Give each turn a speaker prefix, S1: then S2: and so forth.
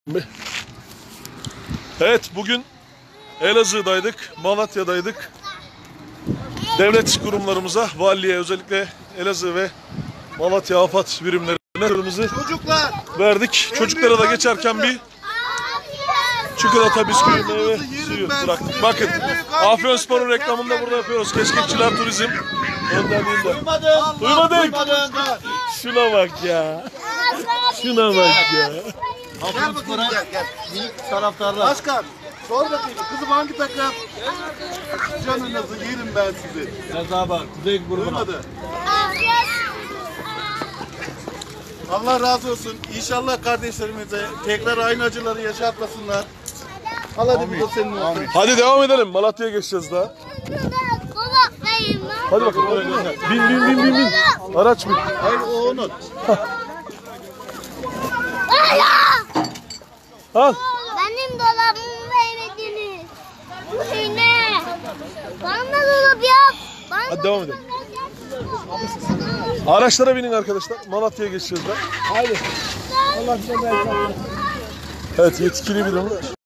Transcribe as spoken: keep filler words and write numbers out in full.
S1: Evet, bugün Elazığ'daydık, Malatya'daydık. Devlet kurumlarımıza, valiliğe, özellikle Elazığ ve Malatya AFAD birimlerine kırmızı
S2: Çocuklar
S1: verdik. Çocuklara da geçerken bir çikolata, bisküvi, meyve suyu bıraktık. Bakın, Afyonspor'un reklamını da burada yapıyoruz. Keşkekçiler Turizm önderliğinde.
S2: duymadın.
S1: Duymadık.
S2: Duymadın.
S1: Şuna bak ya. Şuna bak ya.
S2: Gel bakayım gel gel. Minik taraftarlar. Başkan sor bakayım kızım hangi takım? Canınızı yerim ben sizi.
S3: Biraz daha bak. Kuzey grubuna.
S2: Duymadı. Allah razı olsun. İnşallah kardeşlerimize tekrar aynı acıları yaşatmasınlar. Al hadi bu da senin olsun.
S1: Hadi devam edelim. Malatya'ya geçeceğiz daha. Hadi bakalım. Bin bin bin bin bin. Araç bin.
S2: Hayır o onun.
S1: Al.
S4: Benim dolabımı vermediniz. Bu ne? Bana da dolap yap. Bana
S1: Hadi devam edelim. Araçlara binin arkadaşlar. Malatya'ya geçeceğiz daha.
S4: Haydi. Allah bize bereket.
S1: Evet, yetkili birim.